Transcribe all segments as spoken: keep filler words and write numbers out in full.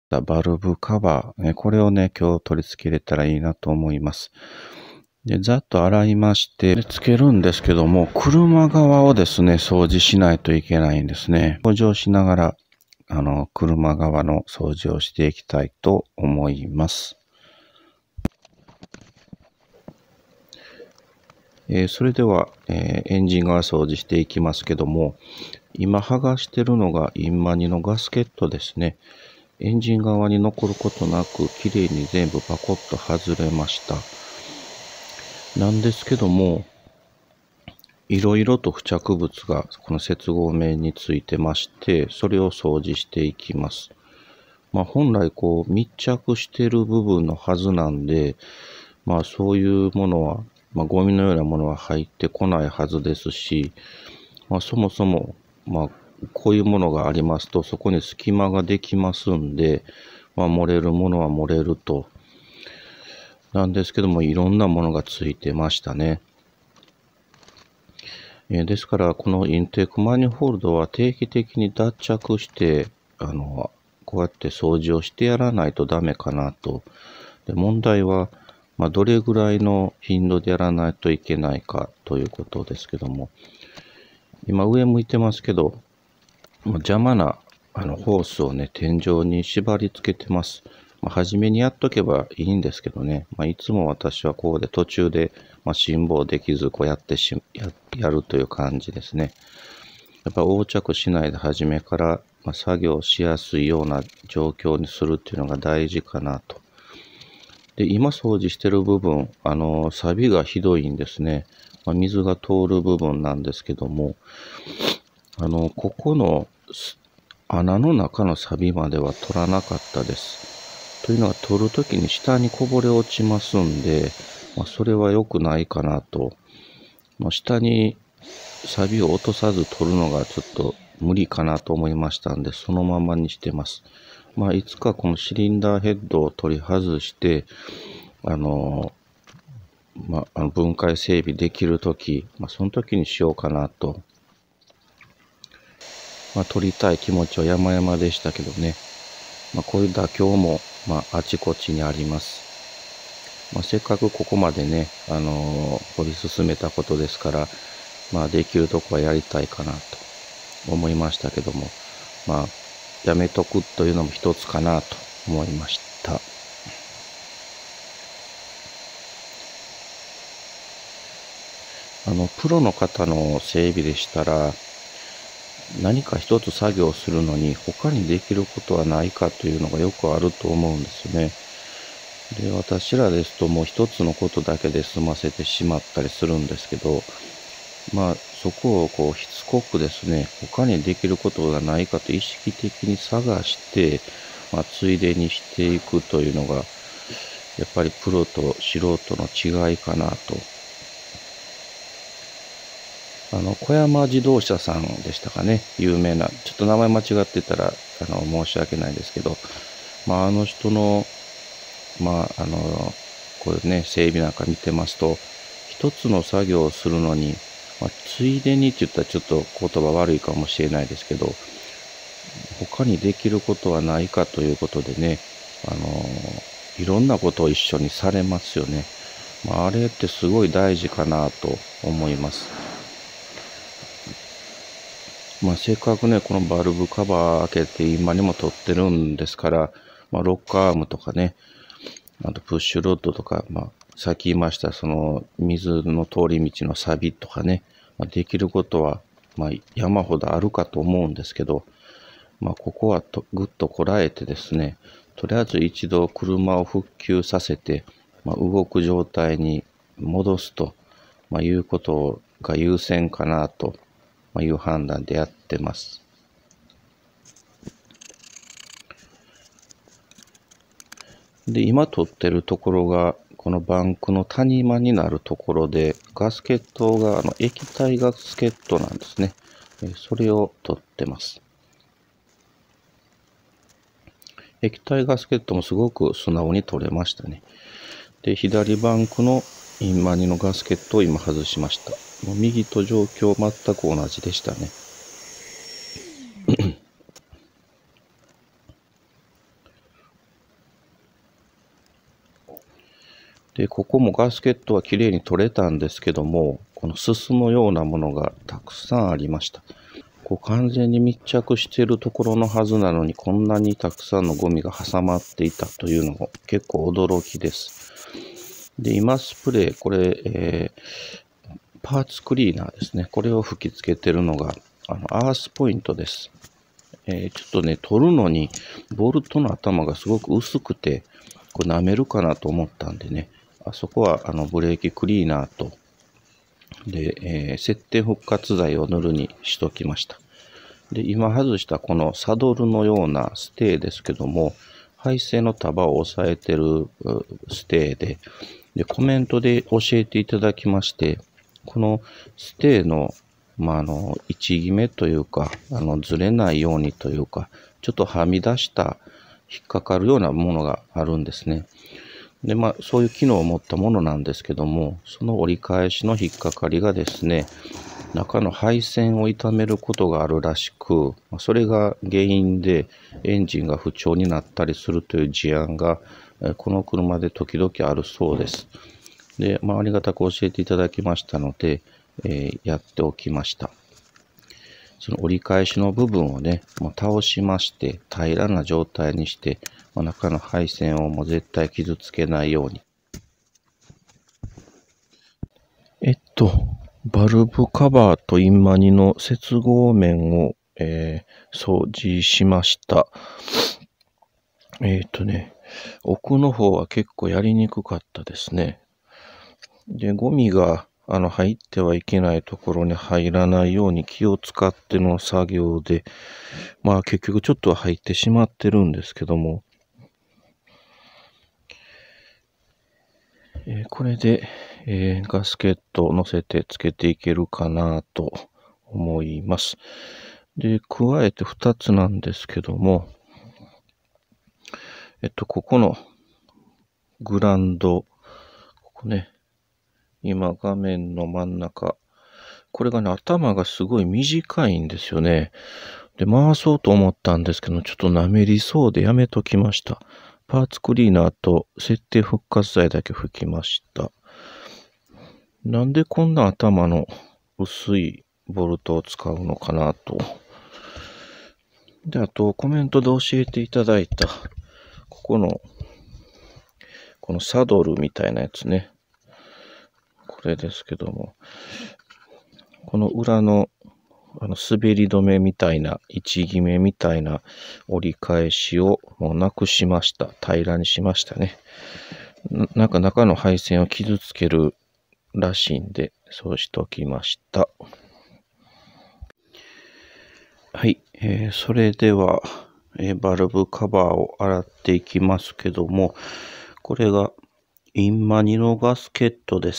たバルブカバー、ね、これをね、今日取り付けれたらいいなと思います。で、ざっと洗いまして、つけるんですけども、車側をですね、掃除しないといけないんですね。掃除をしながら、あの、車側の掃除をしていきたいと思います。えー、それでは、えー、エンジン側掃除していきますけども、今剥がしてるのがインマニのガスケットですね。エンジン側に残ることなく、綺麗に全部パコッと外れました。なんですけども、いろいろと付着物がこの接合面についてまして、それを掃除していきます。まあ本来こう密着している部分のはずなんで、まあそういうものは、まあゴミのようなものは入ってこないはずですし、まあそもそも、まあこういうものがありますと、そこに隙間ができますんで、まあ漏れるものは漏れると。なんですけども、いろんなものがついてましたね。えー、ですから、このインテークマニホールドは定期的に脱着して、あの、こうやって掃除をしてやらないとダメかなと。で、問題は、まあ、どれぐらいの頻度でやらないといけないかということですけども、今上向いてますけど、邪魔なあのホースをね、天井に縛り付けてます。まあ、初めにやっとけばいいんですけどね、まあ、いつも私はこうで途中で、まあ、辛抱できずこうやってしややるという感じですね。やっぱ横着しないで初めから、まあ、作業しやすいような状況にするっていうのが大事かなと。で、今掃除してる部分、あの、錆がひどいんですね。まあ、水が通る部分なんですけども、あの、ここの穴の中の錆までは取らなかったです。というのは取るときに下にこぼれ落ちますんで、まあ、それは良くないかなと。まあ、下に錆を落とさず取るのがちょっと無理かなと思いましたんで、そのままにしてます。まあ、いつかこのシリンダーヘッドを取り外して、あの、まあ、あの分解整備できるとき、まあ、その時にしようかなと。まあ、取りたい気持ちは山々でしたけどね。まあ、こういう妥協も、まあ、あちこちにあります。まあ、せっかくここまでね、あのー、掘り進めたことですから、まあ、できるとこはやりたいかなと思いましたけども、まあ、やめとくというのも一つかなと思いました。あの、プロの方の整備でしたら、何か一つ作業するのに他にできることはないかというのがよくあると思うんですね。で、私らですともう一つのことだけで済ませてしまったりするんですけど、まあそこをこうしつこくですね、他にできることがないかと意識的に探して、まあ、ついでにしていくというのが、やっぱりプロと素人の違いかなと。あの、小山自動車さんでしたかね、有名な、ちょっと名前間違ってたら、あの、申し訳ないですけど、まあ、あの人の、まあ、あの、こういうね、整備なんか見てますと、一つの作業をするのに、まあ、ついでにって言ったらちょっと言葉悪いかもしれないですけど、他にできることはないかということでね、あの、いろんなことを一緒にされますよね。まあ、あれってすごい大事かなと思います。まあ、せっかくね、このバルブカバー開けて今にも取ってるんですから、まあ、ロッカーアームとかね、あとプッシュロッドとか、まあ、さっき言いました、その水の通り道の錆とかね、まあ、できることは、まあ、山ほどあるかと思うんですけど、まあ、ここはとぐっとこらえてですね、とりあえず一度車を復旧させて、まあ、動く状態に戻すと、まあ、いうことが優先かなという判断でやってます。で、今撮ってるところが、このバンクの谷間になるところで、ガスケットがあの液体ガスケットなんですね。それを撮ってます。液体ガスケットもすごく素直に取れましたね。で、左バンクのインマニのガスケットを今外しました。もう右と状況全く同じでしたね。 で、ここもガスケットはきれいに取れたんですけども、このすすのようなものがたくさんありました。こう完全に密着しているところのはずなのに、こんなにたくさんのゴミが挟まっていたというのも結構驚きです。で、今スプレー、これ、えー、パーツクリーナーですね。これを吹き付けてるのが、あの、アースポイントです。えー、ちょっとね、取るのに、ボルトの頭がすごく薄くて、これ舐めるかなと思ったんでね、あそこはあのブレーキクリーナーと、で、えー、接点復活剤を塗るにしときました。で、今外したこのサドルのようなステーですけども、配線の束を押さえてるステーで、で、コメントで教えていただきまして、このステーの、まあ、あの、位置決めというか、あの、ずれないようにというか、ちょっとはみ出した引っかかるようなものがあるんですね。で、まあ、そういう機能を持ったものなんですけども、その折り返しの引っかかりがですね、中の配線を傷めることがあるらしく、それが原因でエンジンが不調になったりするという事案が、この車で時々あるそうです。で、まあ、ありがたく教えていただきましたので、えー、やっておきました。その折り返しの部分をね、もう倒しまして、平らな状態にして、まあ、中の配線をもう絶対傷つけないように。えっと、バルブカバーとインマニの接合面を、えー、掃除しました。えっとね、奥の方は結構やりにくかったですね。で、ゴミがあの入ってはいけないところに入らないように気を使っての作業で、まあ結局ちょっとは入ってしまってるんですけども、えー、これで、えー、ガスケットを乗せてつけていけるかなと思います。で、加えてふたつなんですけども、えっと、ここのグランド、ここね、今画面の真ん中、これがね、頭がすごい短いんですよね。で、回そうと思ったんですけど、ちょっと滑りそうでやめときました。パーツクリーナーと設定復活剤だけ吹きました。なんでこんな頭の薄いボルトを使うのかなと。で、あとコメントで教えていただいた、ここの、このサドルみたいなやつね。これですけども、この裏のあの滑り止めみたいな、位置決めみたいな折り返しをもうなくしました。平らにしましたね。な, なんか中の配線を傷つけるらしいんで、そうしておきました。はい、えー、それでは、えー、バルブカバーを洗っていきますけども、これがインマニのガスケットです。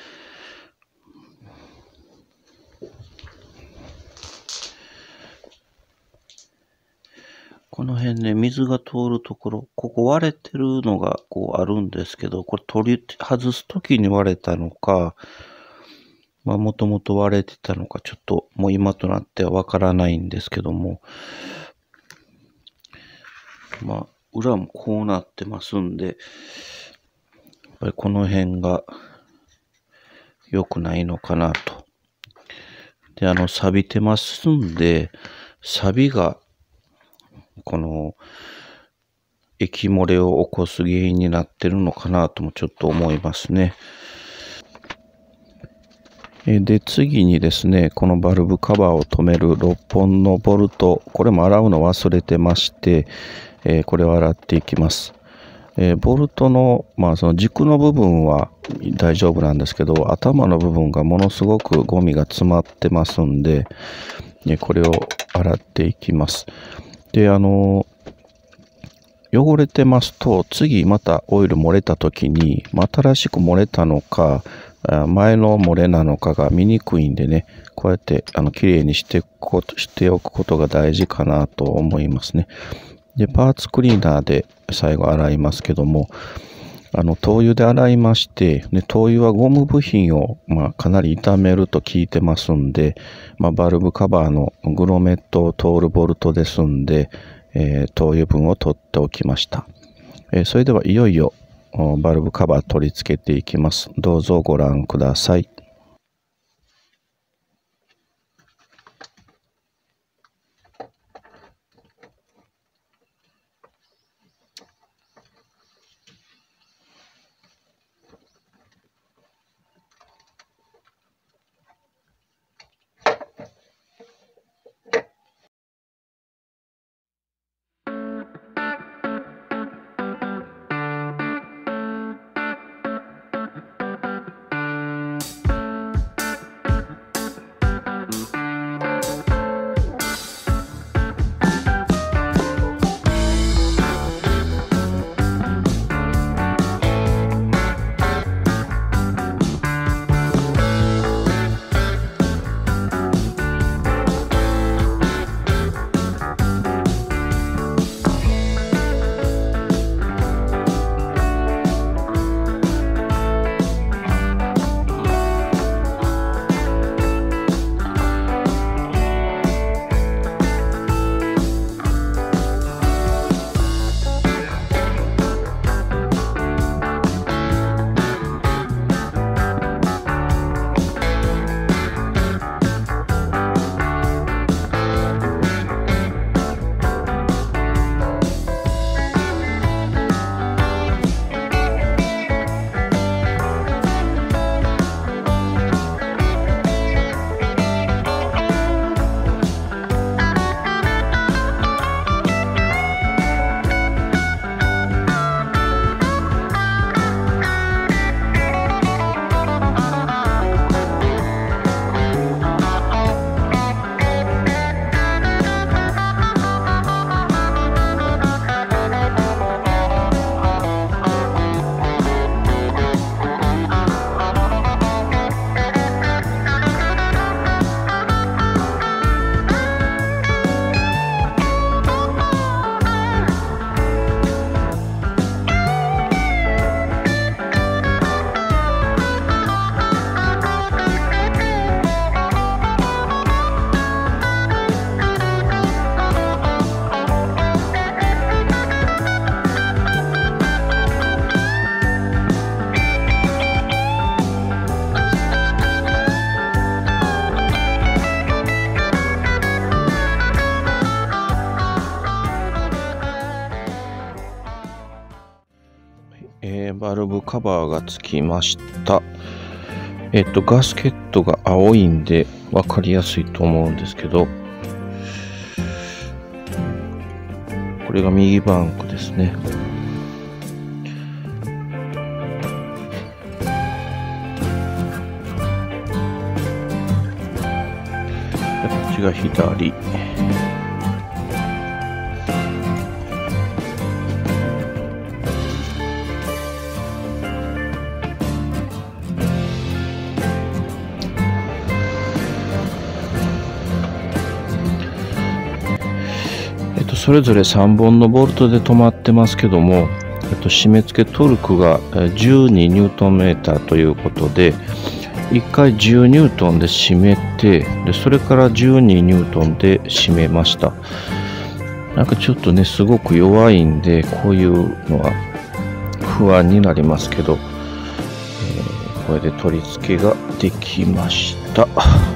この辺ね、水が通るところ、ここ割れてるのがこうあるんですけど、これ取り外すときに割れたのか、まあもともと割れてたのか、ちょっともう今となってはわからないんですけども、まあ裏もこうなってますんで、やっぱりこの辺が良くないのかなと。で、あの、錆びてますんで、錆びがこの液漏れを起こす原因になってるのかなともちょっと思いますね。で、次にですね、このバルブカバーを留めるろっぽんのボルト、これも洗うの忘れてまして、えー、これを洗っていきます。えー、ボルトの、まあその軸の部分は大丈夫なんですけど、頭の部分がものすごくゴミが詰まってますんで、これを洗っていきます。で、あの、汚れてますと、次またオイル漏れた時に、新しく漏れたのか、前の漏れなのかが見にくいんでね、こうやってあの綺麗にしてこしておくことが大事かなと思いますね。で、パーツクリーナーで最後洗いますけども、あの、灯油で洗いまして、で灯油はゴム部品を、まあ、かなり傷めると聞いてますんで、まあ、バルブカバーのグロメットを通るボルトですんで、えー、灯油分を取っておきました。えー、それではいよいよバルブカバー取り付けていきます。どうぞご覧ください。えー、バルブカバーがつきました。えっと、ガスケットが青いんで分かりやすいと思うんですけど、これが右バンクですね。でこっちが左。それぞれさんぼんのボルトで止まってますけども、えっと、締め付けトルクがじゅうにニュートンメーターということで、いっかいじゅうニュートンで締めて、でそれからじゅうにニュートンで締めました。なんかちょっとね、すごく弱いんで、こういうのは不安になりますけど、えー、これで取り付けができました。